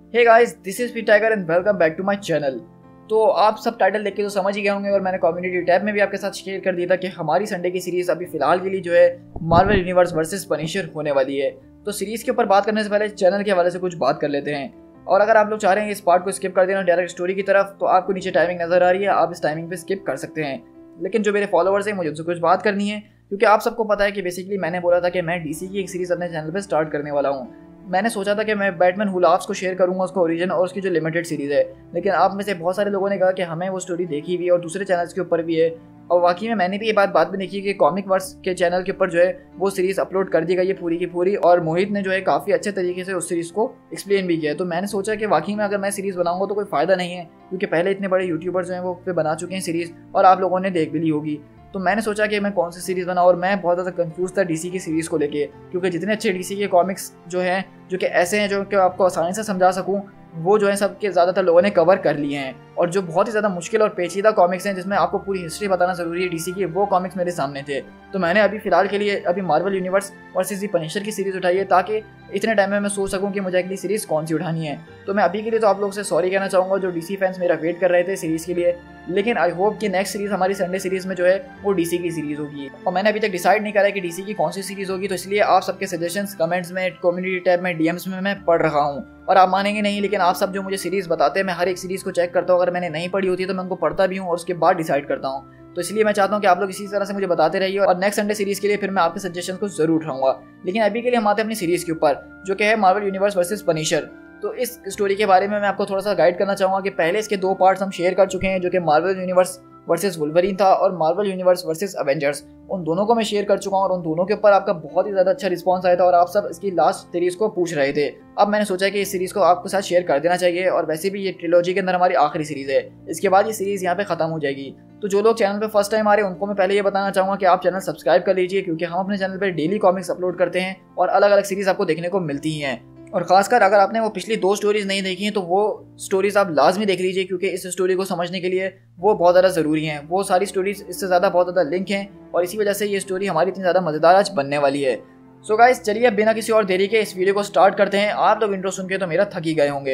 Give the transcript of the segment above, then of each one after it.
Hey guys, this is P tiger and welcome back to my channel. तो आप सब title देख के तो समझ ही गए होंगे और मैंने कम्युनिटी टैब में भी आपके साथ शेयर कर दिया था कि हमारी संडे की सीरीज अभी फिलहाल के लिए जो है मार्वल यूनिवर्स वर्सेस पनिशर होने वाली है। तो सीरीज के ऊपर बात करने से पहले चैनल के हवाले से कुछ बात कर लेते हैं। और अगर आप लोग चाह रहे हैं इस पार्ट को स्किप कर देना डायरेक्ट स्टोरी की तरफ, तो आपको नीचे टाइमिंग नजर आ रही है, आप इस टाइमिंग पे स्किप कर सकते हैं। लेकिन जो मेरे फॉलोअर्स हैं, मुझे उनसे कुछ बात करनी है, क्योंकि आप सबको पता है कि बेसिकली मैंने बोला था कि मैं डीसी की एक सीरीज अपने चैनल पे स्टार्ट करने वाला हूँ। मैंने सोचा था कि मैं बैटमैन हू लाव्स को शेयर करूंगा, उसका ओरिजिन और उसकी जो लिमिटेड सीरीज है। लेकिन आप में से बहुत सारे लोगों ने कहा कि हमें वो स्टोरी देखी हुई है और दूसरे चैनल्स के ऊपर भी है। और वाकई में मैंने भी ये बात भी देखी कि कॉमिक वर्स के चैनल के ऊपर जो है वो सीरीज अपलोड कर दी गई है पूरी की पूरी, और मोहित ने जो है काफ़ी अच्छे तरीके से उस सीरीज को एक्सप्लेन भी किया। तो मैंने सोचा कि वाकई में अगर मैं सीरीज बनाऊंगा तो कोई फायदा नहीं है, क्योंकि पहले इतने बड़े यूट्यूबर्स जो हैं वो पे बना चुके हैं सीरीज और आप लोगों ने देख भी ली होगी। तो मैंने सोचा कि मैं कौन सी सीरीज़ बनाऊँ, और मैं बहुत ज़्यादा कंफ्यूज था डीसी की सीरीज़ को लेके, क्योंकि जितने अच्छे डीसी के कॉमिक्स जो हैं, जो कि ऐसे हैं जो कि आपको आसानी से समझा सकूँ, वो जो है सबके ज़्यादातर लोगों ने कवर कर लिए हैं। और जो बहुत ही ज़्यादा मुश्किल और पेचीदा कॉमिक्स हैं जिसमें आपको पूरी हिस्ट्री बताना ज़रूरी है डीसी की, वो कॉमिक्स मेरे सामने थे। तो मैंने अभी फिलहाल के लिए अभी Marvel universe versus the Punisher की सीरीज़ उठाई है, ताकि इतने टाइम में मैं सोच सकूं कि मुझे अगली सीरीज़ कौन सी उठानी है। तो मैं अभी के लिए तो आप लोग से सॉरी कहना चाहूँगा जो डीसी फैंस मेरा वेट कर रहे थे सीरीज़ के लिए। लेकिन आई होप कि नेक्स्ट सीरीज़ हमारी संडे सीरीज़ में जो है वो डीसी की सीरीज़ होगी। और मैंने अभी तक डिसाइड नहीं करा है कि डीसी की कौन सी सीरीज़ होगी, तो इसलिए आप सबके सजेशंस कमेंट्स में, कम्युनिटी टैब में, डीएम्स में मैं पढ़ रहा हूँ। और आप मानेंगे नहीं, लेकिन आप सब जो मुझे सीरीज़ बताते हैं, मैं हर एक सीरीज़ को चेक करता हूँ। अगर मैंने नहीं पढ़ी होती तो मैं उनको पढ़ता भी हूँ और उसके बाद डिसाइड करता हूँ। तो इसलिए मैं चाहता हूँ कि आप लोग इसी तरह से मुझे बताते रहिए, और नेक्स्ट संडे सीरीज़ के लिए फिर मैं आपके सजेशन को जरूर उठाऊंगा। लेकिन अभी के लिए हम आते हैं अपनी सीरीज़ के ऊपर, जो कि है मार्वल यूनिवर्स वर्सेस पनिशर। तो इस स्टोरी के बारे में मैं आपको थोड़ा सा गाइड करना चाहूँगा कि पहले इसके दो पार्ट्स हम शेयर कर चुके हैं, जो कि मार्वल यूनिवर्स वर्सेस वुल्वरीन था और मार्वल यूनिवर्स वर्सेस एवेंजर्स। उन दोनों को मैं शेयर कर चुका हूँ और उन दोनों के ऊपर आपका बहुत ही ज़्यादा अच्छा रिस्पांस आया था और आप सब इसकी लास्ट सीरीज़ को पूछ रहे थे। अब मैंने सोचा कि इस सीरीज़ को आपके साथ शेयर कर देना चाहिए, और वैसे भी ये ट्रिलॉजी के अंदर हमारी आखिरी सीरीज़ है। इसके बाद ये सीरीज़ यहाँ पे ख़त्म हो जाएगी। तो जो लोग चैनल पे फर्स्ट टाइम आ रहे हैं उनको मैं पहले ये बताना चाहूँगा कि आप चैनल सब्सक्राइब कर लीजिए, क्योंकि हम अपने चैनल पर डेली कॉमिक्स अपलोड करते हैं और अलग अलग सीरीज़ आपको देखने को मिलती ही हैं। और खासकर अगर आपने वो पिछली दो स्टोरीज नहीं देखी हैं तो वो स्टोरीज आप लाजमी देख लीजिए, क्योंकि इस स्टोरी को समझने के लिए वो बहुत ज़्यादा ज़रूरी हैं। वो सारी स्टोरीज इससे ज़्यादा बहुत ज़्यादा लिंक हैं और इसी वजह से ये स्टोरी हमारी इतनी ज़्यादा मज़ेदार आज बनने वाली है। सो गाइस, चलिए अब बिना किसी और देरी के इस वीडियो को स्टार्ट करते हैं। आप लोग इंट्रो सुन के तो मेरा थक ही गए होंगे।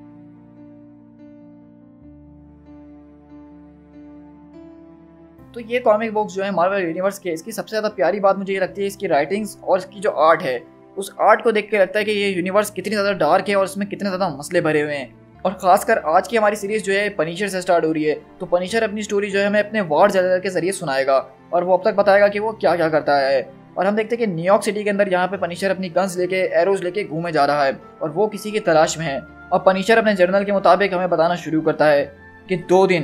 तो ये कॉमिक बुक्स जो है मार्वल यूनिवर्स के, इसकी सबसे ज़्यादा प्यारी बात मुझे ये लगती है इसकी राइटिंग्स और इसकी जो आर्ट है। उस आर्ट को देख के लगता है कि ये यूनिवर्स कितनी ज़्यादा डार्क है और इसमें कितने ज़्यादा मसले भरे हुए हैं। और खासकर आज की हमारी सीरीज़ जो है पनिशर से स्टार्ट हो रही है। तो पनिशर अपनी स्टोरी जो है हमें अपने वार जनरल के जरिए सुनाएगा और वो अब तक बताएगा कि वो क्या क्या करता है। और हम देखते हैं कि न्यूयॉर्क सिटी के अंदर यहाँ पे पनिशर अपनी गन्स लेके, एरोज लेके घूमे जा रहा है और वो किसी की तलाश में है। और पनिशर अपने जर्नल के मुताबिक हमें बताना शुरू करता है कि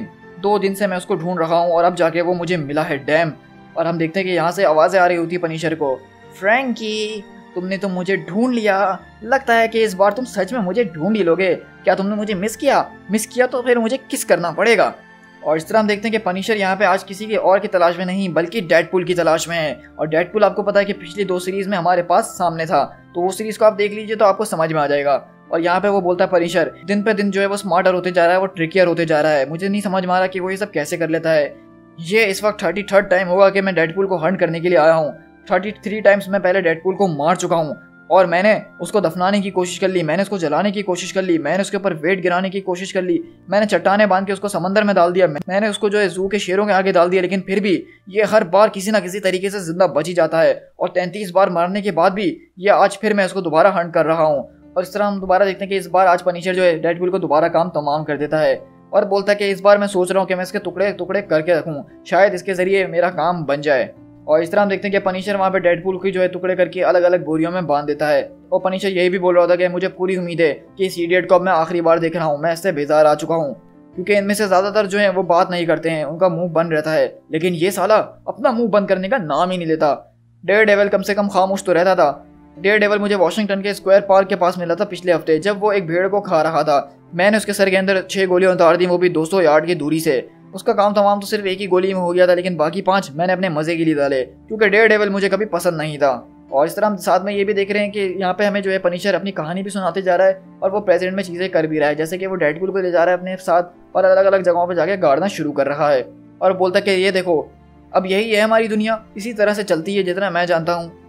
दो दिन से मैं उसको ढूंढ रहा हूँ और अब जाके वो मुझे मिला है, डैम। और हम देखते हैं कि यहाँ से आवाज़ें आ रही होती है पनिशर को, फ्रैंकी तुमने तो मुझे ढूंढ लिया, लगता है कि इस बार तुम सच में मुझे ढूंढ ही लोगे। क्या तुमने मुझे मिस किया तो फिर मुझे किस करना पड़ेगा। और इस तरह हम देखते हैं कि पनिशर यहाँ पे आज किसी के और की तलाश में नहीं बल्कि डेडपूल की तलाश में है। और डेडपूल आपको पता है कि पिछली दो सीरीज में हमारे पास सामने था, तो वो सीरीज को आप देख लीजिए तो आपको समझ में आ जाएगा। और यहाँ पे वो बोलता है पनिशर दिन पे दिन जो है वो स्मार्टर होते जा रहा है, वो ट्रिकियर होते जा रहा है। मुझे नहीं समझ में आ रहा कि वो ये सब कैसे कर लेता है। ये इस वक्त 33rd टाइम होगा कि मैं डेडपूल को हंट करने के लिए आया हूँ। 33 टाइम्स मैं पहले डेडपूल को मार चुका हूँ और मैंने उसको दफनाने की कोशिश कर ली, मैंने उसको जलाने की कोशिश कर ली, मैंने उसके ऊपर वेट गिराने की कोशिश कर ली, मैंने चट्टाने बांध के उसको समंदर में डाल दिया, मैंने उसको जो है जू के शेरों के आगे डाल दिया। लेकिन फिर भी ये हर बार किसी ना किसी तरीके से जिंदा बच ही जाता है। और 33 बार मारने के बाद भी ये आज फिर मैं उसको दोबारा हंट कर रहा हूँ। और इस तरह हम दोबारा देखते हैं कि इस बार आज पनिशर जो है डेडपूल को दोबारा काम तमाम कर देता है और बोलता है कि इस बार मैं सोच रहा हूँ कि मैं इसके टुकड़े टुकड़े करके रखूँ, शायद इसके जरिए मेरा काम बन जाए। और इस तरह हम देखते हैं कि पनिशर वहाँ पे डेडपूल की जो है टुकड़े करके अलग अलग बोरियों में बांध देता है। और पनिशर यही भी बोल रहा था कि मुझे पूरी उम्मीद है कि इस इडियट को अब मैं आखिरी बार देख रहा हूँ, मैं इससे बेजार आ चुका हूँ, क्योंकि इनमें से ज़्यादातर जो है वो बात नहीं करते हैं, उनका मुंह बंद रहता है, लेकिन ये साला अपना मुंह बंद करने का नाम ही नहीं लेता। डेयरडेविल कम से कम खामोश तो रहता था। डेयरडेविल मुझे वॉशिंगटन के स्क्वायर पार्क के पास मिला था पिछले हफ्ते, जब वो एक भेड़ को खा रहा था। मैंने उसके सर के अंदर 6 गोलियां उतार दी, वो भी 200 यार्ड की दूरी से। उसका काम तमाम तो सिर्फ एक ही गोली में हो गया था, लेकिन बाकी 5 मैंने अपने मजे के लिए डाले, क्योंकि डेयरडेविल मुझे कभी पसंद नहीं था। और इस तरह हम साथ में ये भी देख रहे हैं कि यहाँ पे हमें जो है पनिशर अपनी कहानी भी सुनाते जा रहा है और वो प्रेजेंट में चीज़ें कर भी रहा है, जैसे कि वो डेडपूल को ले जा रहा है अपने साथ और अलग अलग जगहों पर जाके गाड़ना शुरू कर रहा है और बोलता है कि ये देखो अब यही है हमारी दुनिया, इसी तरह से चलती है जितना मैं जानता हूँ।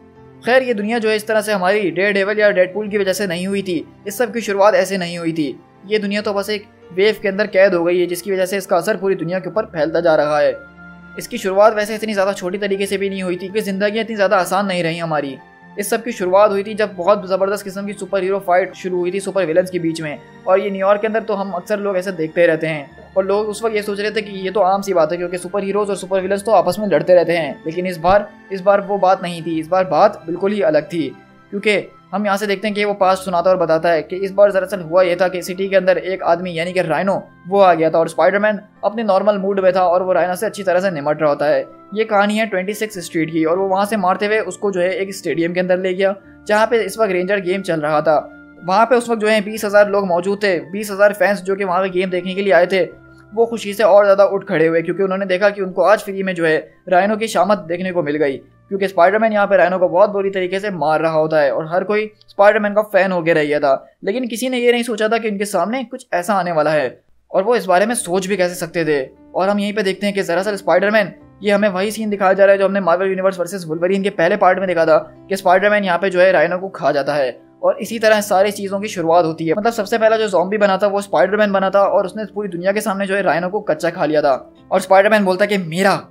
खैर ये दुनिया जो है इस तरह से हमारी डेयरडेविल या डेडपूल की वजह से नहीं हुई थी। इस सब की शुरुआत ऐसे नहीं हुई थी। ये दुनिया तो बस एक वेव के अंदर कैद हो गई है, जिसकी वजह से इसका असर पूरी दुनिया के ऊपर फैलता जा रहा है। इसकी शुरुआत वैसे इतनी ज़्यादा छोटी तरीके से भी नहीं हुई थी, क्योंकि ज़िंदगियाँ इतनी ज़्यादा आसान नहीं रही हमारी। इस सब की शुरुआत हुई थी जब बहुत ज़बरदस्त किस्म की सुपर हीरो फाइट शुरू हुई थी सुपर विलन्स के बीच में। और ये न्यूयॉर्क के अंदर तो हम अक्सर लोग ऐसे देखते रहते हैं, और लोग उस वक्त ये सोच रहे थे कि ये तो आम सी बात है, क्योंकि सुपर हीरोज और सुपर विलन्स तो आपस में लड़ते रहते हैं। लेकिन इस बार वो बात नहीं थी। इस बार बात बिल्कुल ही अलग थी, क्योंकि हम यहाँ से देखते हैं कि वो पास्ट सुनाता और बताता है कि इस बार दरअसल हुआ ये था कि सिटी के अंदर एक आदमी यानी कि राइनो वो आ गया था, और स्पाइडरमैन अपने नॉर्मल मूड में था और वो राइनो से अच्छी तरह से निमट रहा होता है। ये कहानी है 26 स्ट्रीट की, और वो वहाँ से मारते हुए उसको जो है एक स्टेडियम के अंदर ले गया, जहाँ पे इस वक्त रेंजर गेम चल रहा था। वहाँ पे उस वक्त जो है 20,000 लोग मौजूद थे। 20,000 फैंस जो कि वहाँ पे गेम देखने के लिए आए थे, वो खुशी से और ज़्यादा उठ खड़े हुए, क्योंकि उन्होंने देखा कि उनको आज फ्री में जो है राइनो की शामत देखने को मिल गई। क्योंकि स्पाइडरमैन यहाँ पे राइनो को बहुत बुरी तरीके से मार रहा होता है, और हर कोई स्पाइडरमैन का फैन होकर रह गया था। लेकिन किसी ने ये नहीं सोचा था कि उनके सामने कुछ ऐसा आने वाला है, और वो इस बारे में सोच भी कैसे सकते थे। और हम यहीं पे देखते हैं कि दरअसल स्पाइडरमैन, ये हमें वही सीन दिखाया जा रहा है जो हमने मार्वल यूनिवर्स वर्सेस वुल्वरीन के पहले पार्ट में देखा था, कि स्पाइडरमैन यहाँ पे जो है राइनो को खा जाता है। और इसी तरह सारी चीज़ों की शुरुआत होती है। मतलब सबसे पहला जो ज़ॉम्बी बना था वो स्पाइडरमैन बना था, और उसने पूरी दुनिया के सामने जो है राइनो को कच्चा खा लिया था। और स्पाइडरमैन बोलता है कि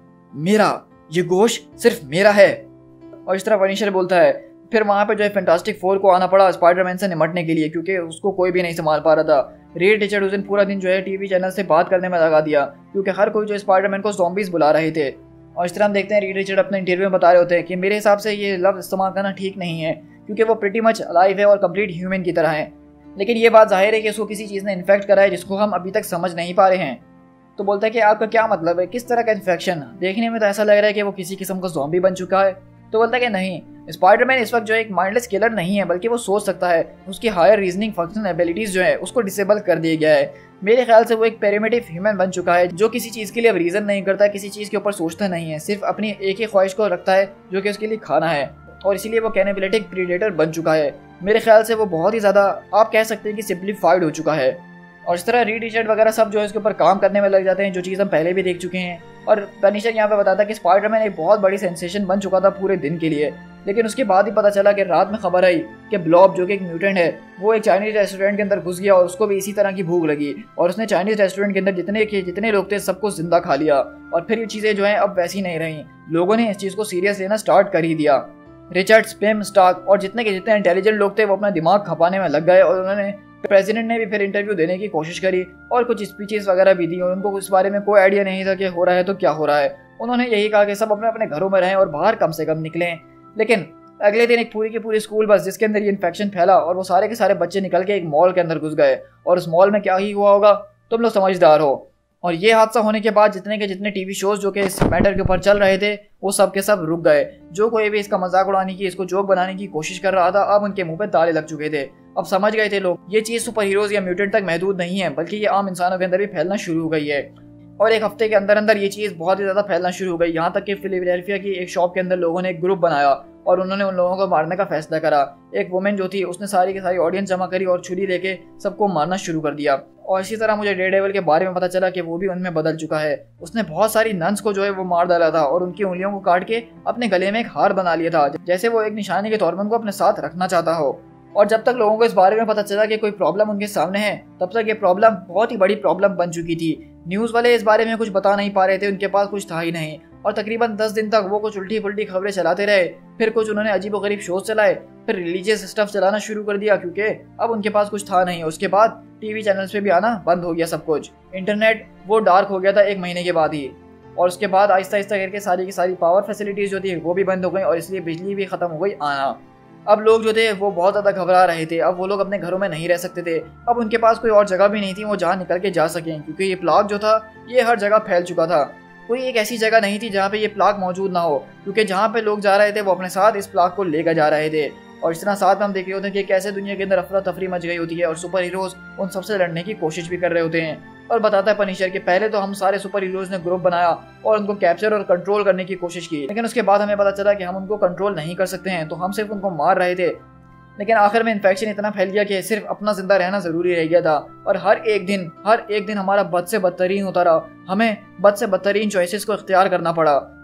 मेरा ये गोश्त सिर्फ मेरा है, और इस तरह पनिशर बोलता है। फिर वहाँ पे जो है फैंटास्टिक फोर को आना पड़ा स्पाइडरमैन से निपटने के लिए, क्योंकि उसको कोई भी नहीं संभाल पा रहा था। रीड रिचर्ड उस दिन पूरा दिन जो है टीवी चैनल से बात करने में लगा दिया, क्योंकि हर कोई जो स्पाइडरमैन को ज़ॉम्बीज़ बुला रहे थे। और इस तरह हम देखते हैं रीड रिचर्ड अपने इंटरव्यू में बता रहे होते हैं कि मेरे हिसाब से ये लफ्ज़ इस्तेमाल करना ठीक नहीं है, क्योंकि वो प्रिटी मच अलाइव है और कंप्लीट ह्यूमन की तरह है। लेकिन ये बात जाहिर है कि उसको किसी चीज़ ने इन्फेक्ट करा है जिसको हम अभी तक समझ नहीं पा रहे हैं। तो बोलता है कि आपका क्या मतलब है, किस तरह का इन्फेक्शन? देखने में तो ऐसा लग रहा है कि वो किसी किस्म का ज़ॉम्बी बन चुका है। तो बोलता है कि नहीं, स्पाइडरमैन इस वक्त जो एक माइंडलेस किलर नहीं है, बल्कि वो सोच सकता है। उसकी हायर रीजनिंग फंक्शन एबिलिटीज़ जो है उसको डिसेबल कर दिया गया है। मेरे ख्याल से वो एक प्रिमिटिव ह्यूमन बन चुका है, जो किसी चीज़ के लिए अब रीज़न नहीं करता, किसी चीज़ के ऊपर सोचता नहीं है, सिर्फ अपनी एक ही ख्वाहिश को रखता है जो कि उसके लिए खाना है। और इसीलिए वो कैनिबलिटिक प्रीडेटर बन चुका है। मेरे ख्याल से वो बहुत ही ज़्यादा, आप कह सकते हैं कि सिंप्लीफाइड हो चुका है। और इस तरह रीड रिचर्ड वगैरह सब जो है इसके ऊपर काम करने में लग जाते हैं, जो चीज़ हम पहले भी देख चुके हैं। और पनिशर यहाँ पे बताता है कि स्पाइडरमैन एक बहुत बड़ी सेंसेशन बन चुका था पूरे दिन के लिए। लेकिन उसके बाद ही पता चला कि रात में खबर आई कि ब्लॉब जो कि एक म्यूटेंट है, वो एक चाइनीज रेस्टोरेंट के अंदर घुस गया, और उसको भी इसी तरह की भूख लगी, और उसने चाइनीज रेस्टोरेंट के अंदर जितने लोग थे सबको जिंदा खा लिया। और फिर ये चीज़ें जो हैं अब वैसी नहीं रही, लोगों ने इस चीज़ को सीरियस लेना स्टार्ट कर ही दिया। रिचर्ड, स्पेम, स्टार्क और जितने के जितने इंटेलिजेंट लोग थे वो अपना दिमाग खपाने में लग गए, और उन्होंने प्रेसिडेंट ने भी फिर इंटरव्यू देने की कोशिश करी और कुछ स्पीचेस वगैरह भी दी, और उनको इस बारे में कोई आइडिया नहीं था कि हो रहा है तो क्या हो रहा है। उन्होंने यही कहा कि सब अपने अपने घरों में रहें और बाहर कम से कम निकलें। लेकिन अगले दिन एक पूरी की पूरी स्कूल बस जिसके अंदर ये इन्फेक्शन फैला, और वो सारे के सारे बच्चे निकल के एक मॉल के अंदर घुस गए, और उस मॉल में क्या ही हुआ होगा तुम लोग समझदार हो। और ये हादसा होने के बाद जितने के जितने टीवी शोज जो कि इस मैटर के ऊपर चल रहे थे वो सब के सब रुक गए। जो कोई भी इसका मजाक उड़ाने की, इसको जोक बनाने की कोशिश कर रहा था, अब उनके मुंह पे ताले लग चुके थे। अब समझ गए थे लोग ये चीज़ सुपर हीरोज या म्यूटेंट तक महदूद नहीं है, बल्कि ये आम इंसानों के अंदर भी फैलना शुरू हो गई है। और एक हफ्ते के अंदर अंदर ये चीज़ बहुत ही ज़्यादा फैलना शुरू हो गई, यहाँ तक कि फिलाडेल्फिया की एक शॉप के अंदर लोगों ने एक ग्रुप बनाया और उन्होंने उन लोगों को मारने का फैसला करा। एक वुमेन जो थी उसने सारी की सारी ऑडियंस जमा करी और छुरी लेके सबको मारना शुरू कर दिया। और इसी तरह मुझे डेयरडेविल के बारे में पता चला कि वो भी उनमें बदल चुका है। उसने बहुत सारी नन्स को जो है वो मार डाला था और उनकी उंगलियों को काट के अपने गले में एक हार बना लिया था, जैसे वो एक निशानी के तौर पर उनको अपने साथ रखना चाहता हो। और जब तक लोगों को इस बारे में पता चला कि कोई प्रॉब्लम उनके सामने है, तब तक ये प्रॉब्लम बहुत ही बड़ी प्रॉब्लम बन चुकी थी। न्यूज़ वाले इस बारे में कुछ बता नहीं पा रहे थे, उनके पास कुछ था ही नहीं। और तकरीबन 10 दिन तक वो कुछ उल्टी पुल्टी खबरें चलाते रहे, फिर कुछ उन्होंने अजीबोगरीब शोज चलाए, फिर रिलीजियस स्टफ चलाना शुरू कर दिया क्योंकि अब उनके पास कुछ था नहीं। उसके बाद टीवी चैनल्स पे भी आना बंद हो गया सब कुछ। इंटरनेट वो डार्क हो गया था 1 महीने के बाद ही। और उसके बाद आहिस्ता आहिस्ता करके सारी की सारी पावर फैसिलिटीज़ जो थी वो भी बंद हो गई और इसलिए बिजली भी ख़त्म हो गई आना। अब लोग जो थे वो बहुत ज़्यादा घबरा रहे थे। अब वो लोग अपने घरों में नहीं रह सकते थे। अब उनके पास कोई और जगह भी नहीं थी वो जहाँ निकल के जा सकें, क्योंकि ये प्लाग जो था ये हर जगह फैल चुका था। कोई एक ऐसी जगह नहीं थी जहाँ पे ये प्लाग मौजूद ना हो, क्योंकि जहाँ पे लोग जा रहे थे वो अपने साथ इस प्लाग को लेकर जा रहे थे। और इस तरह साथ में हम देख रहे होते हैं कि कैसे दुनिया के अंदर अफरा तफरी मच गई होती है और सुपर हीरोज उन सबसे लड़ने की कोशिश भी कर रहे होते हैं। और बताता है पनिशर कि पहले तो हम सारे सुपर हीरोज ने ग्रुप बनाया और उनको कैप्चर और कंट्रोल करने की कोशिश की, लेकिन उसके बाद हमें पता चला कि हम उनको कंट्रोल नहीं कर सकते हैं, तो हम सिर्फ उनको मार रहे थे। लेकिन आखिर में इन्फेक्शन इतना फैल गया कि सिर्फ अपना जिंदा रहना जरूरी रह गया था। और हर एक दिन हमारा बद से बदतरीन होता रहा। हमें बद से बदतरीन चॉइसेस को इख्तियार करना पड़ा।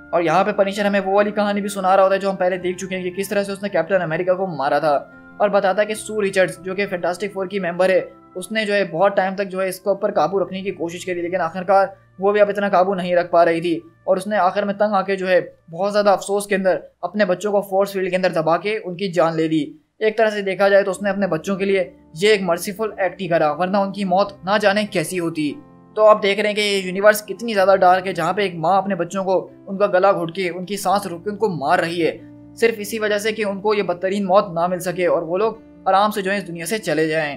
और यहाँ पे पनिशर हमें वो वाली कहानी भी सुना रहा होता है जो हम पहले देख चुके हैं कि किस तरह से उसने कैप्टन अमेरिका को मारा था, और बताता है कि सू रिचर्ड्स जो कि फैंटास्टिक फोर की मेंबर है, उसने जो है बहुत टाइम तक जो है इसके ऊपर काबू रखने की कोशिश करी, लेकिन आखिरकार वो भी अब इतना काबू नहीं रख पा रही थी और उसने आखिर में तंग आके जो है बहुत ज़्यादा अफसोस के अंदर अपने बच्चों को फोर्स फील्ड के अंदर दबा के उनकी जान ले ली। एक तरह से देखा जाए तो उसने अपने बच्चों के लिए ये एक मर्सीफुल एक्ट ही करा, वरना उनकी मौत ना जाने कैसी होती। तो आप देख रहे हैं कि ये यूनिवर्स कितनी ज़्यादा डार्क है, जहाँ पे एक माँ अपने बच्चों को उनका गला घुट के उनकी सांस रोक के उनको मार रही है, सिर्फ इसी वजह से कि उनको ये बदतरीन मौत ना मिल सके और वो लोग आराम से जो है इस दुनिया से चले जाएं।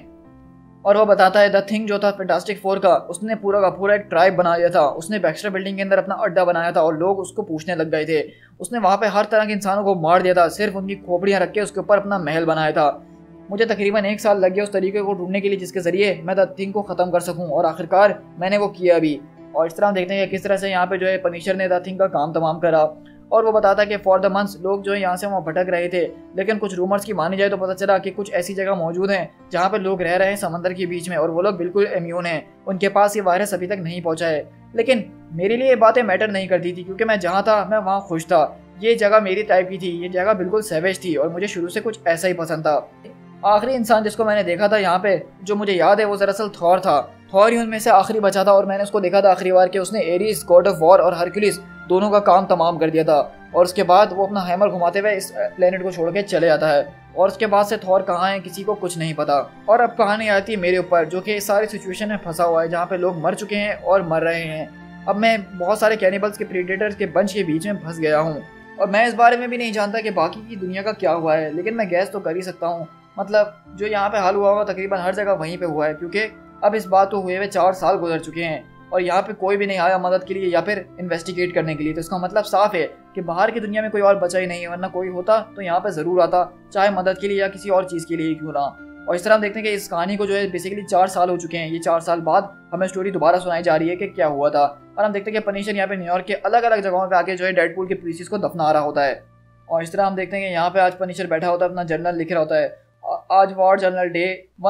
और वो बताता है द थिंग जो था फैंटास्टिक फोर का, उसने पूरा का पूरा एक ट्राइब बना लिया था, उसने बैक्स्टर बिल्डिंग के अंदर अपना अड्डा बनाया था और लोग उसको पूछने लग गए थे। उसने वहाँ पे हर तरह के इंसानों को मार दिया था, सिर्फ उनकी खोपड़ियाँ रख के उसके ऊपर अपना महल बनाया था। मुझे तकरीबन 1 साल लग गया उस तरीके को ढूंढने के लिए जिसके जरिए मैं द थिंग को ख़त्म कर सकूँ, और आखिरकार मैंने वो किया भी। और इस तरह हम देखते हैं कि किस तरह से यहाँ पे जो है पनिशर ने द थिंग का काम तमाम करा। और वो बताता है कि फॉर द मंथ्स लोग जो है यहाँ से वहाँ भटक रहे थे, लेकिन कुछ रूमर्स की मानी जाए तो पता चला कि कुछ ऐसी जगह मौजूद हैं जहाँ पे लोग रह रहे हैं समंदर के बीच में, और वो लोग बिल्कुल इम्यून हैं, उनके पास ये वायरस अभी तक नहीं पहुँचा है। लेकिन मेरे लिए ये बातें मैटर नहीं करती थी, क्योंकि मैं जहाँ था मैं वहाँ खुश था। ये जगह मेरी टाइप की थी, ये जगह बिल्कुल सैवेज थी और मुझे शुरू से कुछ ऐसा ही पसंद था। आखिरी इंसान जिसको मैंने देखा था यहाँ पे, जो मुझे याद है, वो दरअसल थॉर था। थॉर ही उनमें से आखिरी बचा था और मैंने उसको देखा था आखिरी बार कि उसने एरीज, गॉड ऑफ वॉर और हरक्यूलिस दोनों का काम तमाम कर दिया था, और उसके बाद वो अपना हैमर घुमाते हुए इस प्लेनेट को छोड़ के चले जाता है। और उसके बाद से थॉर कहाँ है किसी को कुछ नहीं पता। और अब कहानी आती है मेरे ऊपर, जो कि इस सारी सिचुएशन में फंसा हुआ है जहाँ पे लोग मर चुके हैं और मर रहे हैं। अब मैं बहुत सारे कैनिबल्स के प्रीडेटर्स के बंच के बीच में फंस गया हूँ, और मैं इस बारे में भी नहीं जानता कि बाकी की दुनिया का क्या हुआ है, लेकिन मैं गैस तो कर ही सकता हूँ। मतलब जो यहाँ पे हाल हुआ होगा तकरीबन हर जगह वहीं पे हुआ है, क्योंकि अब इस बात को हुए हुए 4 साल गुजर चुके हैं और यहाँ पे कोई भी नहीं आया मदद के लिए या फिर इन्वेस्टिगेट करने के लिए। तो इसका मतलब साफ है कि बाहर की दुनिया में कोई और बचा ही नहीं है, वरना कोई होता तो यहाँ पे ज़रूर आता, चाहे मदद के लिए या किसी और चीज़ के लिए क्यों ना। और इस तरह हम देखते हैं कि इस कहानी को जो है बेसिकली 4 साल हो चुके हैं। ये 4 साल बाद हमें स्टोरी दोबारा सुनाई जा रही है कि क्या हुआ था। और हम देखते हैं कि पनिशर यहाँ पे न्यूयॉर्क के अलग अलग जगहों पर आके जो है डेडपूल के पीसेस को दफना रहा होता है। और इस तरह हम देखते हैं कि यहाँ पे आज पनिशर बैठा होता है, अपना जर्नल लिख रहा होता है। आज वॉर जर्नल डे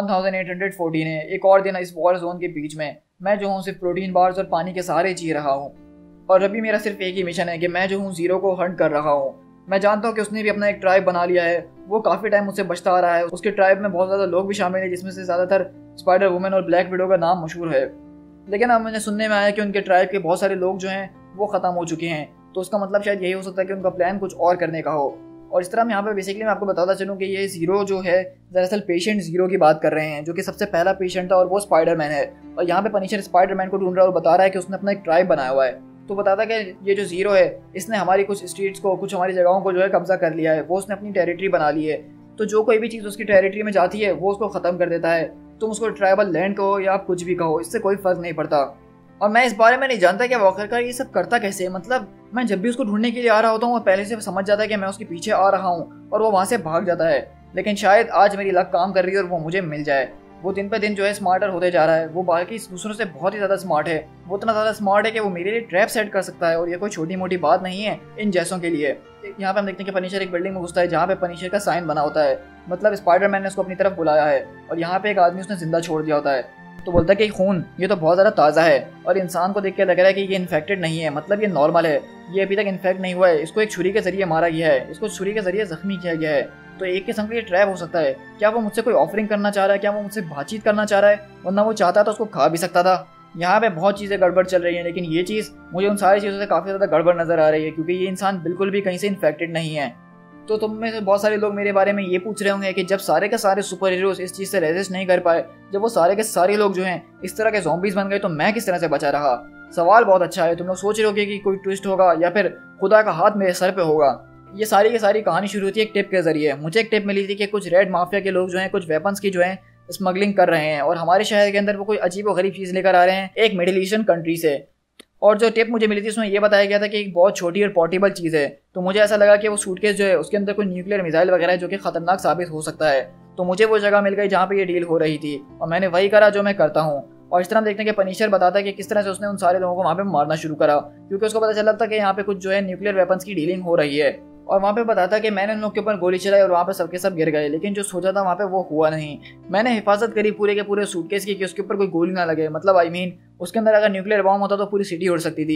1814 है, एक और दिन इस वॉर जोन के बीच में मैं जो हूँ सिर्फ प्रोटीन बार्स और पानी के सहारे जी रहा हूँ, और अभी मेरा सिर्फ एक ही मिशन है कि मैं जो हूँ जीरो को हंट कर रहा हूँ। मैं जानता हूँ कि उसने भी अपना एक ट्राइब बना लिया है, वो काफ़ी टाइम मुझसे बचता आ रहा है। उसके ट्राइब में बहुत ज़्यादा लोग भी शामिल हैं, जिसमें से ज़्यादातर स्पाइडर वुमेन और ब्लैक विडो का नाम मशहूर है। लेकिन अब मुझे सुनने में आया कि उनके ट्राइब के बहुत सारे लोग जो हैं वो ख़त्म हो चुके हैं, तो उसका मतलब शायद यही हो सकता है कि उनका प्लान कुछ और करने का हो। और इस तरह यहाँ पे बेसिकली मैं आपको बताता चलूँ कि ये जीरो जो है दरअसल पेशेंट जीरो की बात कर रहे हैं, जो कि सबसे पहला पेशेंट था और वो स्पाइडरमैन है। और यहाँ पे पनिशर स्पाइडरमैन को ढूंढ रहा है और बता रहा है कि उसने अपना एक ट्राइब बनाया हुआ है। तो बताता है कि ये जो जीरो है इसने हमारी कुछ स्ट्रीट्स को, कुछ हमारी जगहों को जो है कब्जा कर लिया है, वो उसने अपनी टेरिटरी बना ली है। तो जो कोई भी चीज़ उसकी टेरिटरी में जाती है वो उसको ख़त्म कर देता है। तुम उसको ट्राइबल लैंड कहो या आप कुछ भी कहो, इससे कोई फ़र्क नहीं पड़ता। और मैं इस बारे में नहीं जानता कि आखिरकार ये सब करता कैसे है। मतलब मैं जब भी उसको ढूंढने के लिए आ रहा होता हूँ वो पहले से समझ जाता है कि मैं उसके पीछे आ रहा हूँ और वो वहाँ से भाग जाता है। लेकिन शायद आज मेरी लक काम कर रही है और वो मुझे मिल जाए। वो दिन पे दिन जो है स्मार्टर होते जा रहा है, वो बाकी दूसरों से बहुत ही ज़्यादा स्मार्ट है। वो इतना ज़्यादा स्मार्ट है कि वो मेरे लिए ट्रैप सेट कर सकता है, और ये कोई छोटी मोटी बात नहीं है इन जैसों के लिए। यहाँ पे हम देखते हैं कि पनिशर एक बिल्डिंग में घुसता है जहाँ पे पनिशर का साइन बना होता है, मतलब स्पाइडरमैन ने उसको अपनी तरफ बुलाया है, और यहाँ पे एक आदमी उसने जिंदा छोड़ दिया होता है। तो बोलता है कि खून ये तो बहुत ज़्यादा ताज़ा है, और इंसान को देख के लग रहा है कि ये इन्फेक्टेड नहीं है, मतलब ये नॉर्मल है, ये अभी तक इन्फेक्ट नहीं हुआ है। इसको एक छुरी के जरिए मारा गया है, इसको छुरी के जरिए जख्मी किया गया है। तो एक किस्म का ये ट्रैप हो सकता है। क्या वो मुझसे कोई ऑफरिंग करना चाह रहा है? क्या वो मुझसे बातचीत करना चाह रहा है? वरना वो चाहता तो उसको खा भी सकता था। यहाँ पे बहुत चीज़ें गड़बड़ चल रही हैं, लेकिन ये चीज़ मुझे उन सारी चीज़ों से काफ़ी ज़्यादा गड़बड़ नज़र आ रही है, क्योंकि ये इंसान बिल्कुल भी कहीं से इन्फेक्टेड नहीं है। तो तुम में से बहुत सारे लोग मेरे बारे में ये पूछ रहे होंगे कि जब सारे के सारे सुपर हीरोज इस चीज़ से रेजिस्ट नहीं कर पाए, जब वो सारे के सारे लोग जो हैं इस तरह के ज़ॉम्बीज़ बन गए, तो मैं किस तरह से बचा रहा। सवाल बहुत अच्छा है। तुम लोग सोच रहे होगे कि कोई ट्विस्ट होगा या फिर खुदा का हाथ मेरे सर पे होगा। ये सारी की सारी कहानी शुरू होती है एक टिप के जरिए। मुझे एक टिप मिली थी कि कुछ रेड माफिया के लोग जो हैं कुछ वेपन्स की जो है स्मगलिंग कर रहे हैं, और हमारे शहर के अंदर वो कोई अजीब व गरीब चीज़ लेकर आ रहे हैं एक मिडिल ईस्टर्न कंट्री से। और जो टिप मुझे मिली थी उसमें ये बताया गया था कि एक बहुत छोटी और पोर्टेबल चीज़ है। तो मुझे ऐसा लगा कि वो सूटकेस जो है उसके अंदर कोई न्यूक्लियर मिसाइल वगैरह है जो कि खतरनाक साबित हो सकता है। तो मुझे वो जगह मिल गई जहाँ पे ये डील हो रही थी, और मैंने वही करा जो मैं करता हूँ। और इस तरह हम देखते हैं कि पनिशर बताता है कि किस तरह से उसने उन सारे लोगों को वहाँ पे मारना शुरू करा, क्योंकि उसको पता चला था कि यहाँ पे कुछ जो है न्यूक्लियर वेपन्स की डीलिंग हो रही है। और वहाँ पे बताता है कि मैंने उन लोग के ऊपर गोली चलाई और वहाँ पे सबके सब गिर गए, लेकिन जो सोचा था वहाँ पे वो हुआ नहीं। मैंने हिफाजत करी पूरे के पूरे सूटकेस की कि उसके ऊपर कोई गोली ना लगे, मतलब उसके अंदर अगर न्यूक्लियर बॉम्ब होता तो पूरी सिटी उड़ सकती थी।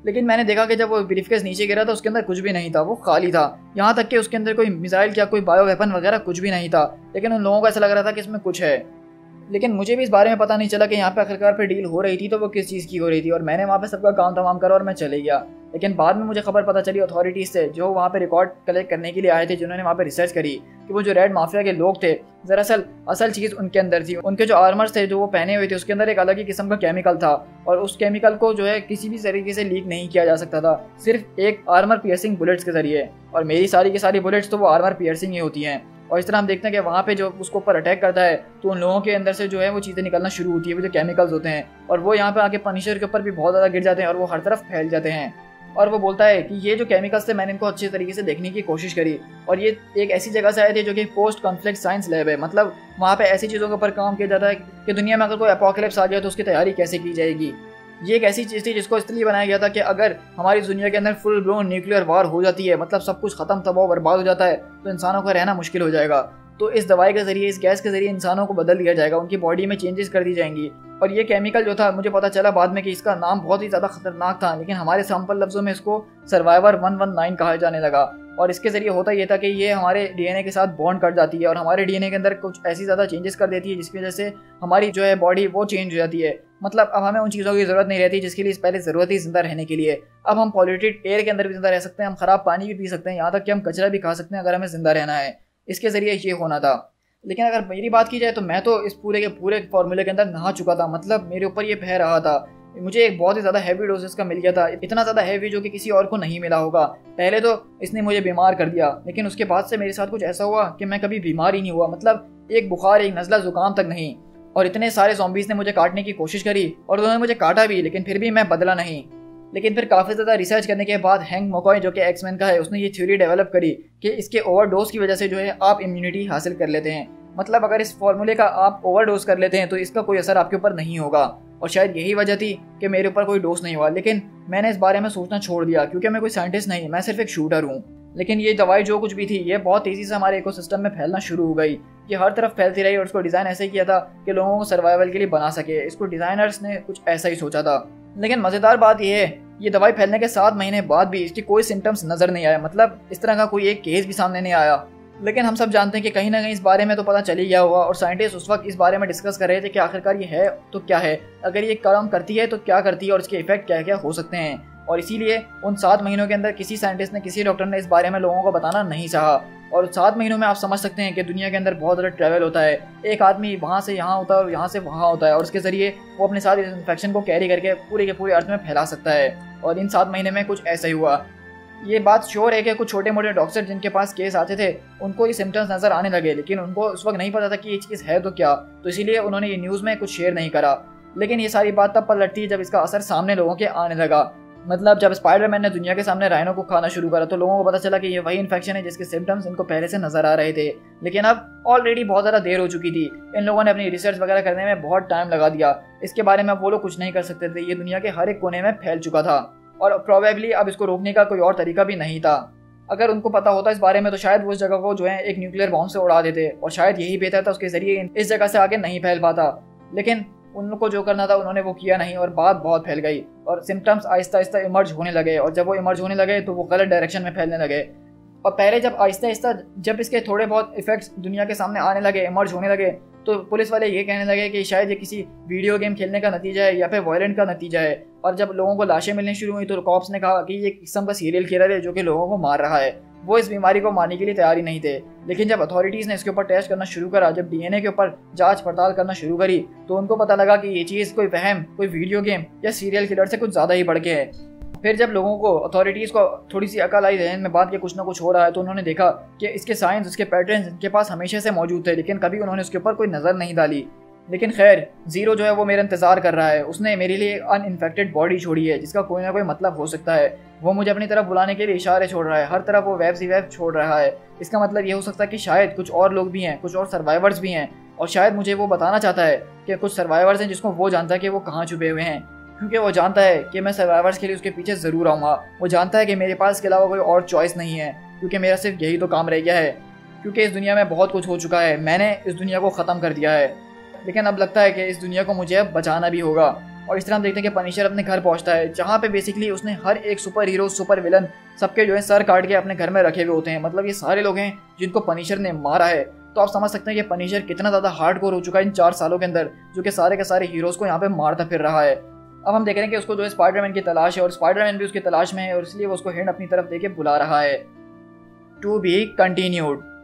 लेकिन मैंने देखा कि जब वो ब्रीफकेस नीचे गिरा था उसके अंदर कुछ भी नहीं था, वो खाली था। यहाँ तक कि उसके अंदर कोई मिसाइल या कोई बायो वेपन वगैरह कुछ भी नहीं था, लेकिन उन लोगों को ऐसा लग रहा था कि इसमें कुछ है। लेकिन मुझे भी इस बारे में पता नहीं चला कि यहाँ पे आखिरकार पे डील हो रही थी तो वो किस चीज़ की हो रही थी, और मैंने वहाँ पे सबका काम तमाम करा और मैं चले गया। लेकिन बाद में मुझे खबर पता चली अथॉरिटीज़ से, जो वहाँ पे रिकॉर्ड कलेक्ट करने के लिए आए थे, जिन्होंने वहाँ पे रिसर्च करी, कि वो जो रेड माफिया के लोग थे, दरअसल असल चीज़ उनके अंदर थी। उनके जो आर्मर्स थे जो वो पहने हुए थे उसके अंदर एक अलग ही किस्म का केमिकल था, और उस केमिकल को जो है किसी भी तरीके से लीक नहीं किया जा सकता था, सिर्फ एक आर्मर पियर्सिंग बुलेट्स के जरिए। और मेरी सारी की सारी बुलेट्स तो वो आर्मर पियर्सिंग ही होती हैं। और इस तरह हम देखते हैं कि वहाँ पे जो उसको ऊपर अटैक करता है तो उन लोगों के अंदर से जो है वो चीज़ें निकलना शुरू होती है, वो जो केमिकल्स होते हैं, और वो यहाँ पे आके पनिशर के ऊपर भी बहुत ज़्यादा गिर जाते हैं और वो हर तरफ फैल जाते हैं। और वो बोलता है कि ये जो केमिकल्स थे मैंने इनको अच्छे तरीके से देखने की कोशिश करी, और ये एक ऐसी जगह से आए थे जो कि पोस्ट कॉन्फ्लिक्ट साइंस लैब है। मतलब वहाँ पे ऐसी चीज़ों के ऊपर काम किया जाता है कि दुनिया में अगर कोई एपोकलिप्स आ गया तो उसकी तैयारी कैसे की जाएगी। ये एक ऐसी चीज़ थी जिसको इसलिए बनाया गया था कि अगर हमारी दुनिया के अंदर फुल ब्लोन न्यूक्लियर वार हो जाती है, मतलब सब कुछ खत्म तबाह बर्बाद हो जाता है, तो इंसानों का रहना मुश्किल हो जाएगा। तो इस दवाई के जरिए, इस गैस के जरिए इंसानों को बदल दिया जाएगा, उनकी बॉडी में चेंजेस कर दी जाएंगी। और ये केमिकल जो था, मुझे पता चला बाद में कि इसका नाम बहुत ही ज़्यादा खतरनाक था, लेकिन हमारे सैंपल लफ्ज़ों में इसको सर्वाइवर 119 कहा जाने लगा। और इसके ज़रिए होता ये था कि ये हमारे डीएनए के साथ बॉन्ड कर जाती है और हमारे डीएनए के अंदर कुछ ऐसी ज़्यादा चेंजेस कर देती है जिसकी वजह से हमारी जो है बॉडी वो चेंज हो जाती है। मतलब अब हमें उन चीज़ों की ज़रूरत नहीं रहती जिसके लिए पहले ज़रूरत ही जिंदा रहने के लिए। अब हम पॉल्यूटेड एयर के अंदर भी जिंदा रह सकते हैं, हम ख़राब पानी भी पी सकते हैं, यहाँ तक कि हम कचरा भी खा सकते हैं अगर हमें ज़िंदा रहना है। इसके ज़रिए ये होना था। लेकिन अगर मेरी बात की जाए तो मैं तो इस पूरे के पूरे फार्मूले के अंदर नहा चुका था। मतलब मेरे ऊपर ये बह रहा था, मुझे एक बहुत ही ज़्यादा हैवी डोजेस का मिल गया था, इतना ज़्यादा हैवी जो कि किसी और को नहीं मिला होगा। पहले तो इसने मुझे बीमार कर दिया, लेकिन उसके बाद से मेरे साथ कुछ ऐसा हुआ कि मैं कभी बीमार ही नहीं हुआ। मतलब एक बुखार, एक नज़ला, ज़ुकाम तक नहीं। और इतने सारे ज़ॉम्बीज़ ने मुझे काटने की कोशिश करी और उन्होंने मुझे काटा भी, लेकिन फिर भी मैं बदला नहीं। लेकिन फिर काफ़ी ज़्यादा रिसर्च करने के बाद हैंक मकॉय, जो कि एक्समैन का है, उसने ये थ्योरी डेवलप करी कि इसके ओवरडोज की वजह से जो है आप इम्यूनिटी हासिल कर लेते हैं। मतलब अगर इस फॉर्मूले का आप ओवरडोज कर लेते हैं तो इसका कोई असर आपके ऊपर नहीं होगा। और शायद यही वजह थी कि मेरे ऊपर कोई डोज नहीं हुआ। लेकिन मैंने इस बारे में सोचना छोड़ दिया क्योंकि मैं कोई साइंटिस्ट नहीं, मैं सिर्फ एक शूटर हूँ। लेकिन ये दवाई जो कुछ भी थी ये बहुत तेज़ी से हमारे इकोसिस्टम में फैलना शुरू हो गई। ये हर तरफ फैलती रही और इसको डिज़ाइन ऐसे किया था कि लोगों को सर्वाइवल के लिए बना सके। इसको डिज़ाइनर्स ने कुछ ऐसा ही सोचा था। लेकिन मज़ेदार बात यह है, ये दवाई फैलने के 7 महीने बाद भी इसकी कोई सिम्टम्स नज़र नहीं आया। मतलब इस तरह का कोई एक केस भी सामने नहीं आया। लेकिन हम सब जानते हैं कि कहीं ना कहीं इस बारे में तो पता चल ही गया होगा, और साइंटिस्ट उस वक्त इस बारे में डिस्कस कर रहे थे कि आखिरकार ये है तो क्या है, अगर ये काम करती है तो क्या करती है और इसके इफेक्ट क्या क्या हो सकते हैं। और इसीलिए उन 7 महीनों के अंदर किसी साइंटिस्ट ने, किसी डॉक्टर ने इस बारे में लोगों को बताना नहीं चाहा। और 7 महीनों में आप समझ सकते हैं कि दुनिया के अंदर बहुत ज़्यादा ट्रैवल होता है। एक आदमी वहाँ से यहाँ होता है और यहाँ से वहाँ होता है, और उसके ज़रिए वो अपने साथ इस इन्फेक्शन को कैरी करके पूरे के पूरे अर्थ में फैला सकता है। और इन 7 महीने में कुछ ऐसा ही हुआ। ये बात श्योर है कि कुछ छोटे मोटे डॉक्टर जिनके पास केस आते थे उनको ये सिम्टम्स नज़र आने लगे, लेकिन उनको उस वक्त नहीं पता था कि ये चीज़ है तो क्या, तो इसीलिए उन्होंने ये न्यूज़ में कुछ शेयर नहीं करा। लेकिन ये सारी बात तब पलटती है जब इसका असर सामने लोगों के आने लगा। मतलब जब स्पाइडरमैन ने दुनिया के सामने राइनो को खाना शुरू करा तो लोगों को पता चला कि ये वही इन्फेक्शन है जिसके सिम्टम्स इनको पहले से नजर आ रहे थे। लेकिन अब ऑलरेडी बहुत ज़्यादा देर हो चुकी थी। इन लोगों ने अपनी रिसर्च वगैरह करने में बहुत टाइम लगा दिया। इसके बारे में वो लोग कुछ नहीं कर सकते थे। ये दुनिया के हर एक कोने में फैल चुका था और प्रोबेबली अब इसको रोकने का कोई और तरीका भी नहीं था। अगर उनको पता होता इस बारे में तो शायद वो उस जगह को जो है एक न्यूक्लियर बॉम्ब से उड़ा देते, और शायद यही बेहतर था, उसके जरिए इस जगह से आगे नहीं फैल पाता। लेकिन उनको जो करना था उन्होंने वो किया नहीं और बात बहुत फैल गई और सिम्टम्स आहिस्ता आहिस्ता इमर्ज होने लगे। और जब वो इमर्ज होने लगे तो वो गलत डायरेक्शन में फैलने लगे। और पहले जब आहिस्ता आहिस्ता जब इसके थोड़े बहुत इफेक्ट्स दुनिया के सामने आने लगे, इमर्ज होने लगे, तो पुलिस वाले ये कहने लगे कि शायद ये किसी वीडियो गेम खेलने का नतीजा है या फिर वायलेंट का नतीजा है। और जब लोगों को लाशें मिलनी शुरू हुई तो कॉप्स ने कहा कि ये किस्म का सीरियल किलर है जो कि लोगों को मार रहा है। वो इस बीमारी को मारने के लिए तैयार ही नहीं थे। लेकिन जब अथॉरिटीज़ ने इसके ऊपर टेस्ट करना शुरू करा, जब डीएनए के ऊपर जांच पड़ताल करना शुरू करी, तो उनको पता लगा कि ये चीज़ कोई वहम, कोई वीडियो गेम या सीरियल किलर से कुछ ज़्यादा ही बढ़ के है। फिर जब लोगों को, अथॉरिटीज़ को थोड़ी सी अकल आई जहन में बात कि कुछ ना कुछ हो रहा है, तो उन्होंने देखा कि इसके साइंस, उसके पैटर्न्स इनके पास हमेशा से मौजूद थे, लेकिन कभी उन्होंने उसके ऊपर कोई नज़र नहीं डाली। लेकिन खैर, जीरो जो है वो मेरा इंतज़ार कर रहा है। उसने मेरे लिए अनइन्फेक्टेड बॉडी छोड़ी है जिसका कोई ना कोई मतलब हो सकता है। वो मुझे अपनी तरफ बुलाने के लिए इशारे छोड़ रहा है, हर तरफ वो वेब्स ही वेब छोड़ रहा है। इसका मतलब ये हो सकता है कि शायद कुछ और लोग भी हैं, कुछ और सर्वाइवर्स भी हैं, और शायद मुझे वो बताना चाहता है कि कुछ सर्वाइवर्स हैं जिसको वो जानता है कि वो कहाँ छुपे हुए हैं, क्योंकि वो जानता है कि मैं सर्वाइवर्स के लिए उसके पीछे ज़रूर आऊँगा। वो जानता है कि मेरे पास इसके अलावा कोई और चॉइस नहीं है, क्योंकि मेरा सिर्फ यही तो काम रह गया है, क्योंकि इस दुनिया में बहुत कुछ हो चुका है। मैंने इस दुनिया को ख़त्म कर दिया है, लेकिन अब लगता है कि इस दुनिया को मुझे अब बचाना भी होगा। और इस तरह हम देखते हैं कि पनिशर अपने घर पहुंचता है, जहाँ पे बेसिकली उसने हर एक सुपर हीरो, सुपर विलन सबके जो है सर काट के अपने घर में रखे हुए होते हैं। मतलब ये सारे लोग हैं जिनको पनिशर ने मारा है। तो आप समझ सकते हैं कि पनिशर कितना ज़्यादा हार्डकोर हो चुका है इन 4 सालों के अंदर, जो कि सारे के सारे हीरोज़ को यहाँ पे मारता फिर रहा है। अब हम देख रहे हैं कि उसको जो है स्पाइडरमैन की तलाश है और स्पाइडरमैन भी उसकी तलाश में है और इसलिए वो उसको हैंड अपनी तरफ देके बुला रहा है। To be continued.